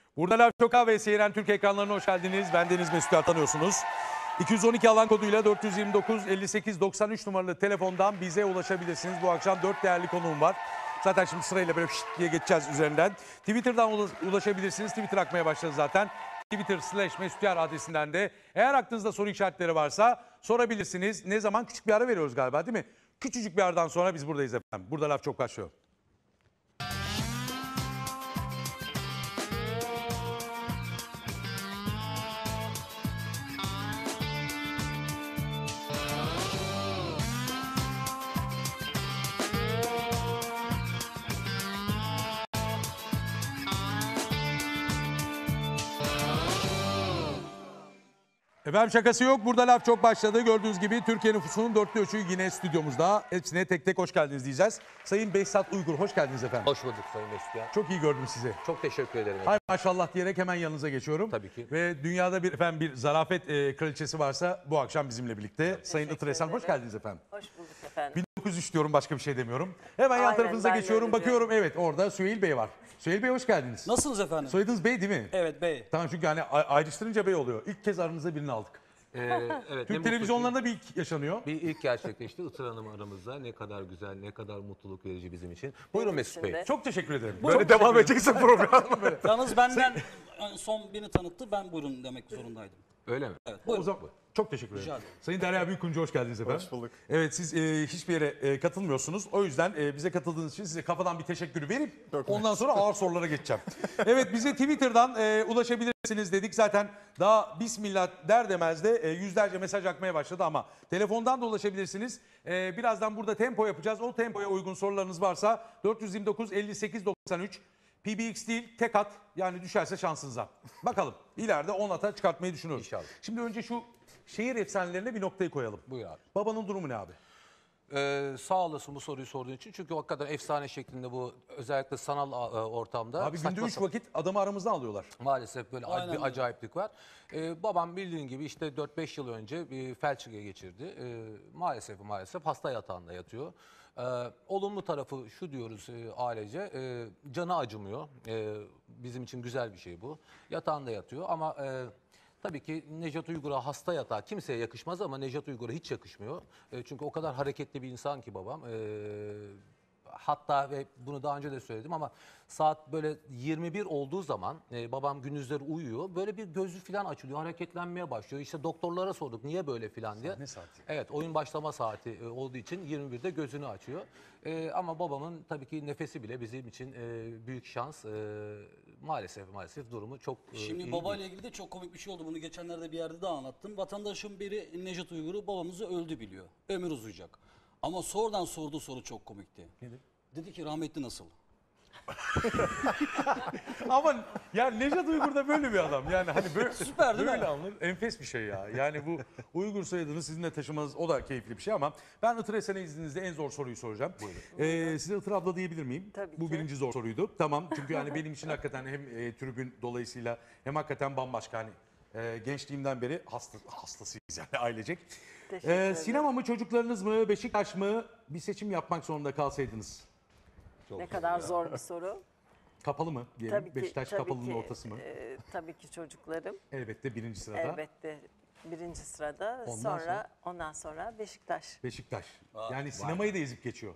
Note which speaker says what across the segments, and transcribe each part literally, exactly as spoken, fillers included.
Speaker 1: Burada Laf Çok ve C N N Türk ekranlarına hoş geldiniz. Ben Deniz Mesut'u tanıyorsunuz. iki yüz on iki alan koduyla dört yüz yirmi dokuz elli sekiz doksan üç numaralı telefondan bize ulaşabilirsiniz. Bu akşam dört değerli konuğum var. Zaten şimdi sırayla böyle şık diye geçeceğiz üzerinden. Twitter'dan ulaşabilirsiniz. Twitter akmaya başladı zaten. Twitter slash Mesut Yar adresinden de eğer aklınızda soru işaretleri varsa sorabilirsiniz. Ne zaman? Küçük bir ara veriyoruz galiba, değil mi? Küçücük bir aradan sonra biz buradayız efendim. Burada Laf Çok başlıyor. Efendim şakası yok. Burada Laf Çok başladı. Gördüğünüz gibi Türkiye nüfusunun dörtte üçü yine stüdyomuzda. Hepsine tek tek hoş geldiniz diyeceğiz. Sayın Behzat Uygur, hoş geldiniz efendim.
Speaker 2: Hoş bulduk Sayın Mesut ya.
Speaker 1: Çok iyi gördüm sizi.
Speaker 2: Çok teşekkür ederim.
Speaker 1: Hay maşallah diyerek hemen yanınıza geçiyorum.
Speaker 2: Tabii ki.
Speaker 1: Ve dünyada bir efendim bir zarafet e, kraliçesi varsa bu akşam bizimle birlikte.
Speaker 3: Çok
Speaker 1: Sayın Itır Esen, hoş geldiniz efendim.
Speaker 3: Hoş bulduk efendim.
Speaker 1: bin dokuz yüz üç diyorum, başka bir şey demiyorum. Hemen yan
Speaker 3: Aynen,
Speaker 1: tarafınıza
Speaker 3: ben de
Speaker 1: geçiyorum.
Speaker 3: öyle
Speaker 1: Bakıyorum, evet orada Süheyl Bey var. Süheyl Bey hoş geldiniz.
Speaker 4: Nasılsınız efendim?
Speaker 1: Soyadınız Bey değil mi?
Speaker 4: Evet Bey.
Speaker 1: Tamam, çünkü hani ayrıştırınca Bey oluyor. İlk kez aranıza birini aldık.
Speaker 2: Ee, evet,
Speaker 1: Türk televizyonlarında bir ilk yaşanıyor.
Speaker 2: Bir ilk gerçekleşti. Itır Hanım aramızda. Ne kadar güzel, ne kadar mutluluk verici bizim için. Buyurun Mesut Bey.
Speaker 1: Çok teşekkür ederim.
Speaker 4: Buyurun.
Speaker 1: Böyle devam edecekse program.
Speaker 4: Yalnız benden son beni tanıttı, ben buyurun demek zorundaydım.
Speaker 2: Öyle mi?
Speaker 4: Evet,
Speaker 1: O
Speaker 4: buyurun.
Speaker 1: zaman çok teşekkür ederim.
Speaker 4: Rica ederim.
Speaker 1: Sayın Derya Büyükkuncu, hoş geldiniz efendim.
Speaker 5: Hoş bulduk.
Speaker 1: Evet, siz e, hiçbir yere e, katılmıyorsunuz. O yüzden e, bize katıldığınız için size kafadan bir teşekkürü verip ondan sonra ağır sorulara geçeceğim. Evet, bize Twitter'dan e, ulaşabilirsiniz dedik. Zaten daha bismillah der demez de e, yüzlerce mesaj akmaya başladı ama telefondan da ulaşabilirsiniz. E, birazdan burada tempo yapacağız. O tempoya uygun sorularınız varsa dört yüz yirmi dokuz elli sekiz doksan üç P B X değil, tek at, yani düşerse şansınıza. Bakalım ileride on ata çıkartmayı düşünüyoruz.
Speaker 2: İnşallah.
Speaker 1: Şimdi önce şu şehir efsanelerine bir noktayı koyalım.
Speaker 2: Buyur abi.
Speaker 1: Babanın durumu ne abi?
Speaker 2: Ee, sağ olasın bu soruyu sorduğun için. Çünkü hakikaten efsane şeklinde bu, özellikle sanal e, ortamda.
Speaker 1: Abi günde
Speaker 2: saçma
Speaker 1: üç
Speaker 2: sapan-
Speaker 1: vakit adamı aramızdan alıyorlar.
Speaker 2: Maalesef böyle
Speaker 4: Aynen
Speaker 2: bir
Speaker 4: öyle.
Speaker 2: acayiplik var. Ee, babam bildiğin gibi işte dört beş yıl önce bir felç geçirdi. Ee, maalesef maalesef hasta yatağında yatıyor. Ee, olumlu tarafı şu diyoruz e, ailece, e, canı acımıyor. E, bizim için güzel bir şey bu. Yatağında yatıyor ama e, tabii ki Nejat Uygur'a hasta yatağı kimseye yakışmaz ama Nejat Uygur'a hiç yakışmıyor. E, çünkü o kadar hareketli bir insan ki babam. E, Hatta ve bunu daha önce de söyledim ama saat böyle yirmi bir olduğu zaman e, babam gündüzleri uyuyor. Böyle bir gözü falan açılıyor, hareketlenmeye başlıyor. İşte doktorlara sorduk niye böyle falan diye.
Speaker 1: Sahne saati.
Speaker 2: Evet, oyun başlama saati e, olduğu için yirmi birde gözünü açıyor. E, ama babamın tabii ki nefesi bile bizim için e, büyük şans. E, maalesef maalesef durumu çok e,
Speaker 4: Şimdi
Speaker 2: iyi
Speaker 4: babayla
Speaker 2: değil.
Speaker 4: ilgili de çok komik bir şey oldu. Bunu geçenlerde bir yerde de anlattım. Vatandaşın biri Nejat Uygur'u babamızı öldü biliyor. Ömür uzayacak. Ama sonradan sorduğu soru çok komikti.
Speaker 1: Nedir?
Speaker 4: Dedi ki rahmetli nasıl?
Speaker 1: Ama yani Nejat Uygur da böyle bir adam. Yani hani böyle,
Speaker 4: Süper değil mi?
Speaker 1: böyle anılır. Enfes bir şey ya. Yani bu Uygur soyadını sizinle taşımanız o da keyifli bir şey ama ben Itır Esen'e izninizle en zor soruyu soracağım. Ee, size Itır abla diyebilir miyim?
Speaker 3: Tabii
Speaker 1: Bu
Speaker 3: ki.
Speaker 1: birinci zor soruydu. Tamam, çünkü yani benim için hakikaten hem e, tribün dolayısıyla hem hakikaten bambaşka, hani e, gençliğimden beri hasta, hastasıyız yani ailecek.
Speaker 3: Teşekkür
Speaker 1: Ee,
Speaker 3: ederim.
Speaker 1: sinema mı, çocuklarınız mı, Beşiktaş mı, bir seçim yapmak zorunda kalsaydınız?
Speaker 3: Ne kadar zor bir soru.
Speaker 1: Kapalı mı diyelim?
Speaker 3: Tabii ki,
Speaker 1: Beşiktaş
Speaker 3: tabii
Speaker 1: kapalının
Speaker 3: ki,
Speaker 1: ortası mı?
Speaker 3: e, tabii ki çocuklarım.
Speaker 1: Elbette birinci sırada.
Speaker 3: Elbette birinci sırada.
Speaker 1: Ondan
Speaker 3: sonra,
Speaker 1: sonra?
Speaker 3: ondan sonra Beşiktaş.
Speaker 1: Beşiktaş. Yani sinemayı da ezip geçiyor.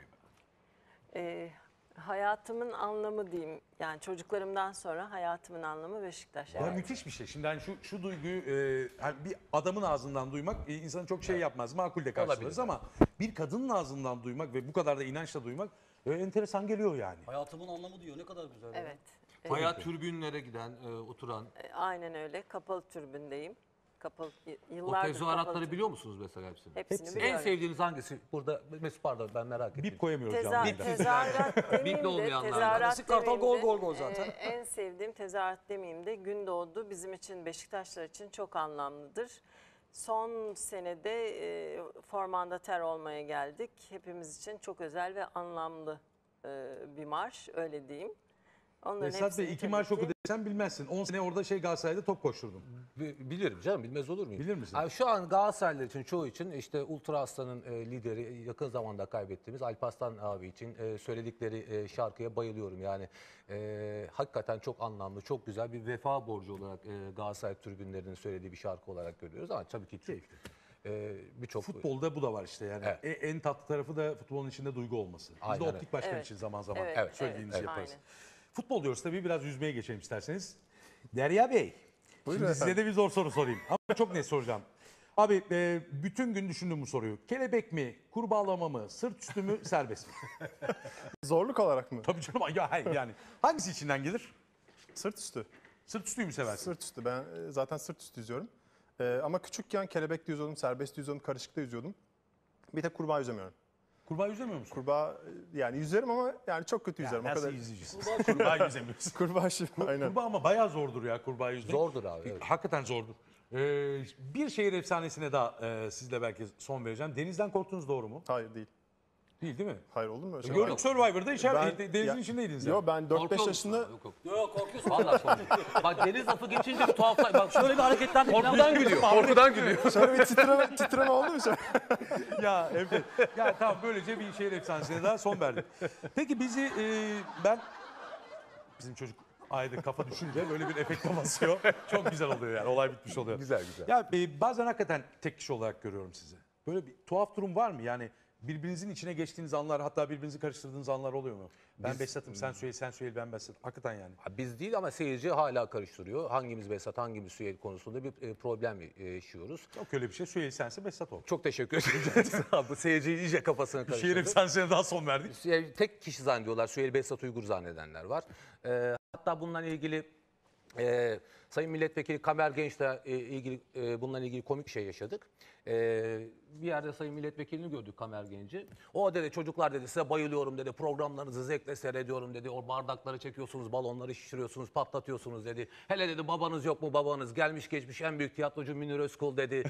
Speaker 3: E, hayatımın anlamı diyeyim. Yani çocuklarımdan sonra hayatımın anlamı Beşiktaş.
Speaker 1: Ya
Speaker 3: Evet.
Speaker 1: müthiş bir şey. Şimdi hani şu şu duyguyu e, hani bir adamın ağzından duymak e, insanı çok şey yapmaz. Makul de karşılarız ama bir kadının ağzından duymak ve bu kadar da inançla duymak e, enteresan geliyor yani.
Speaker 4: Hayatımın anlamı diyor. Ne kadar güzel. ya.
Speaker 3: Evet.
Speaker 2: Bayağı türbünlere giden, e, oturan.
Speaker 3: E, aynen öyle. Kapalı türbündeyim. Kapalı y-
Speaker 2: O
Speaker 3: yıllardır
Speaker 2: tezahüratları
Speaker 3: kapalı
Speaker 2: biliyor musunuz mesela hepsini?
Speaker 3: Hepsini
Speaker 1: Hepsi.
Speaker 2: En
Speaker 3: biliyorum.
Speaker 2: sevdiğiniz hangisi? Burada Mesut, pardon ben merak ettim.
Speaker 1: Bip koyamıyoruz
Speaker 3: Teza
Speaker 1: canlı yayında.
Speaker 3: tezahürat demeyeyim
Speaker 2: Bipli
Speaker 3: de,
Speaker 2: olmayanlar.
Speaker 3: tezahürat
Speaker 4: Klasik Kartal
Speaker 3: demeyeyim
Speaker 4: gol,
Speaker 3: de,
Speaker 4: gol, gol zaten.
Speaker 3: e, en sevdiğim tezahürat demeyeyim de Gündoğdu bizim için, Beşiktaşlar için çok anlamlıdır. Son senede e, formandater olmaya geldik. Hepimiz için çok özel ve anlamlı e, bir marş, öyle diyeyim. Onların
Speaker 1: Esat
Speaker 3: hepsini
Speaker 1: Bey iki
Speaker 3: tabii
Speaker 1: marş
Speaker 3: ki-
Speaker 1: oku desem bilmezsin. on sene orada şey Galatasaray'da top koşturdum.
Speaker 2: Bi- Bilirim canım, bilmez olur muyum?
Speaker 1: Bilir misin?
Speaker 2: Abi şu an Galatasaraylılar için, çoğu için işte Ultra Aslan'ın e, lideri, yakın zamanda kaybettiğimiz Alparslan abi için e, söyledikleri e, şarkıya bayılıyorum. Yani e, hakikaten çok anlamlı, çok güzel bir vefa borcu olarak e, Galatasaray tribünlerinin söylediği bir şarkı olarak görüyoruz. Ama tabii ki Türk, e, birçok...
Speaker 1: Futbolda bu da var işte yani.
Speaker 2: Evet.
Speaker 1: E- En tatlı tarafı da futbolun içinde duygu olması. Biz
Speaker 2: Aynen
Speaker 1: de
Speaker 2: öyle.
Speaker 1: optik başkan
Speaker 3: Evet.
Speaker 1: için zaman zaman
Speaker 3: Evet,
Speaker 1: evet, söylediğimizi
Speaker 3: evet,
Speaker 1: yaparız.
Speaker 3: aynen.
Speaker 1: Futbol diyoruz tabii, biraz yüzmeye geçelim isterseniz. Derya Bey, şimdi size de bir zor soru sorayım ama çok net soracağım. Abi e, bütün gün düşündüm bu soruyu. Kelebek mi, kurbağalama mı, sırt üstü mü, serbest mi?
Speaker 5: Zorluk olarak mı?
Speaker 1: Tabii canım ya, hayır yani. Hangisi içinden gelir?
Speaker 5: Sırt üstü.
Speaker 1: Sırt üstüyü mü seversin?
Speaker 5: Sırt üstü. Ben e, zaten sırt üstü yüzüyorum. E, ama küçükken kelebekte yüzüyordum, serbest yüzüyordum, karışıkta yüzüyordum. Bir tek kurbağa yüzemiyorum.
Speaker 1: Kurbağa yüzemiyor musun?
Speaker 5: Kurbağa e, yani yüzerim ama yani çok kötü yüzerim. O
Speaker 1: Nasıl
Speaker 5: kadar.
Speaker 1: yüzücüsün? Kurbağa yüzemiyorsun.
Speaker 5: Kurbağa şimdi aynen.
Speaker 1: Kurbağa ama bayağı zordur ya kurbağa yüzmek.
Speaker 2: Zordur abi, evet.
Speaker 1: Hakikaten zordur. Ee, bir şehir efsanesine daha e, sizle belki son vereceğim. Denizden korktunuz, doğru mu?
Speaker 5: Hayır değil.
Speaker 1: Değil değil mi?
Speaker 5: Hayır olur mu öyle şey?
Speaker 1: Gördük Survivor'da içer,
Speaker 5: Ben-
Speaker 1: e, denizin
Speaker 5: ya-
Speaker 1: içindeydiniz.
Speaker 5: Yo
Speaker 1: yani.
Speaker 5: ben dört beş
Speaker 2: Korkuyor musun
Speaker 5: yaşında
Speaker 2: abi? Yok, yok.
Speaker 4: Yok korkuyorsun.
Speaker 2: Vallahi korkuyorum. Bak deniz lafı geçince bir tuhaflar. Bak şöyle bir hareketler
Speaker 1: Korkudan gülüyor. Korkudan gülüyor.
Speaker 5: şöyle bir titreme, titreme oldu mu? Şöyle?
Speaker 1: Ya evet. Ya tamam, böylece bir şehir efsanesine daha son verdik. Peki bizi e, ben bizim çocuk ayda kafa düşünce böyle bir efekte basıyor. Çok güzel oluyor yani. Olay bitmiş oluyor.
Speaker 2: Güzel, güzel.
Speaker 1: Ya e, bazen hakikaten tek kişi olarak görüyorum sizi. Böyle bir tuhaf durum var mı? Yani birbirinizin içine geçtiğiniz anlar, hatta birbirinizi karıştırdığınız anlar oluyor mu? Ben Behzat'ım, sen Süheyl, sen Süheyl, ben Behzat. Hakikaten yani.
Speaker 2: Ha, biz değil ama seyirci hala karıştırıyor. Hangimiz Behzat, hangimiz Süheyl konusunda bir e, problem e, yaşıyoruz.
Speaker 1: Yok öyle bir şey. Süheyl sense Behzat ol.
Speaker 2: Çok teşekkür ederim. Bu seyirci iyice kafasını
Speaker 1: Şehir
Speaker 2: karıştırdı.
Speaker 1: efsanesine daha son verdik.
Speaker 2: Süheyl- Tek kişi zannediyorlar. Süheyl Behzat Uygur zannedenler var. Ee, hatta bununla ilgili e, Sayın Milletvekili Kamer Genç'le e, ilgili e, bununla ilgili komik bir şey yaşadık. E, bir yerde Sayın Milletvekilini gördük, Kamer Genç'i. O dedi çocuklar dedi size bayılıyorum dedi. Programlarınızı zevkle seyrediyorum dedi. O bardakları çekiyorsunuz, balonları şişiriyorsunuz, patlatıyorsunuz dedi. Hele dedi babanız yok mu babanız? Gelmiş geçmiş en büyük tiyatrocu Münir Özkul dedi.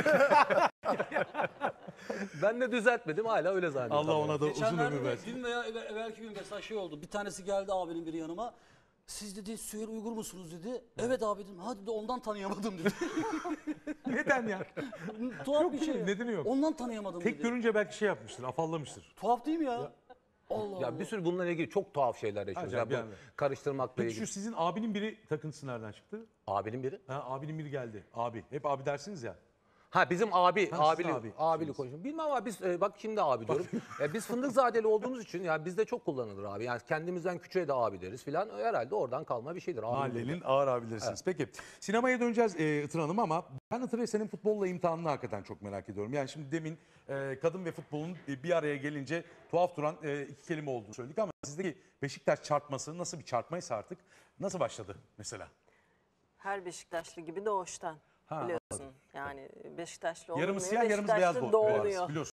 Speaker 2: Ben de düzeltmedim, hala öyle zannediyorum.
Speaker 1: Allah ona da uzun
Speaker 4: Geçenlerde
Speaker 1: ömür
Speaker 4: de
Speaker 1: versin.
Speaker 4: dün veya evvel- evvelki gün mesela şey oldu. Bir tanesi geldi abinin biri yanıma. Siz dedi Süheyl Uygur musunuz dedi. Evet abi dedim. Ha dedi ondan tanıyamadım dedi.
Speaker 1: Neden ya?
Speaker 4: Tuhaf
Speaker 1: Yok
Speaker 4: bir
Speaker 1: değil
Speaker 4: şey.
Speaker 1: mi? Nedeni yok.
Speaker 4: Ondan tanıyamadım
Speaker 1: Tek
Speaker 4: dedi.
Speaker 1: görünce belki şey yapmıştır, afallamıştır.
Speaker 4: Tuhaf değil mi ya? Allah Allah.
Speaker 2: Ya bir sürü bununla ilgili çok tuhaf şeyler yaşıyoruz.
Speaker 1: Acayip
Speaker 2: Yani bu
Speaker 1: yani.
Speaker 2: karıştırmakla
Speaker 1: Peki
Speaker 2: ilgili.
Speaker 1: şu sizin abinin biri takıntısı nereden çıktı?
Speaker 2: Abinin biri.
Speaker 1: Ha, abinin biri geldi. Abi. Hep abi dersiniz ya.
Speaker 2: Ha bizim abi,
Speaker 1: Ha,
Speaker 2: abili,
Speaker 1: sizin abi.
Speaker 2: abili konuşuyor. Bilmem ama biz e, bak şimdi abi diyorum. E, biz Fındıkzadeli olduğumuz için ya bizde çok kullanılır abi. Yani kendimizden küçüğe de abi deriz filan. Herhalde oradan kalma bir şeydir. Abi
Speaker 1: Mahallenin ağır abilerisiniz. Peki sinemaya döneceğiz e, Itır Hanım ama ben Itır ve senin futbolla imtihanını hakikaten çok merak ediyorum. Yani şimdi demin e, kadın ve futbolun e, bir araya gelince tuhaf duran e, iki kelime olduğunu söyledik ama sizdeki Beşiktaş çarpması nasıl bir çarpmaysa artık nasıl başladı mesela?
Speaker 3: Her Beşiktaşlı gibi doğuştan
Speaker 1: Ha,
Speaker 3: biliyorsun. Yani Beşiktaşlı
Speaker 1: Yarımı
Speaker 3: olmuyor,
Speaker 1: siyah yarımız
Speaker 3: Beşiktaşlı
Speaker 1: beyaz bu-
Speaker 3: doğuluyor.
Speaker 1: beyaz, biliyorsun.